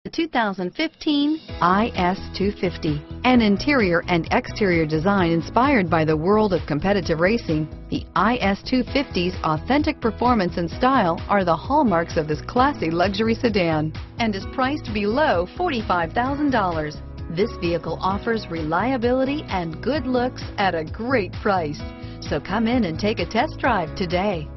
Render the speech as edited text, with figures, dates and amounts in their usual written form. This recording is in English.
The 2015 IS250. An interior and exterior design inspired by the world of competitive racing, the IS250's authentic performance and style are the hallmarks of this classy luxury sedan and is priced below $45,000. This vehicle offers reliability and good looks at a great price. So come in and take a test drive today.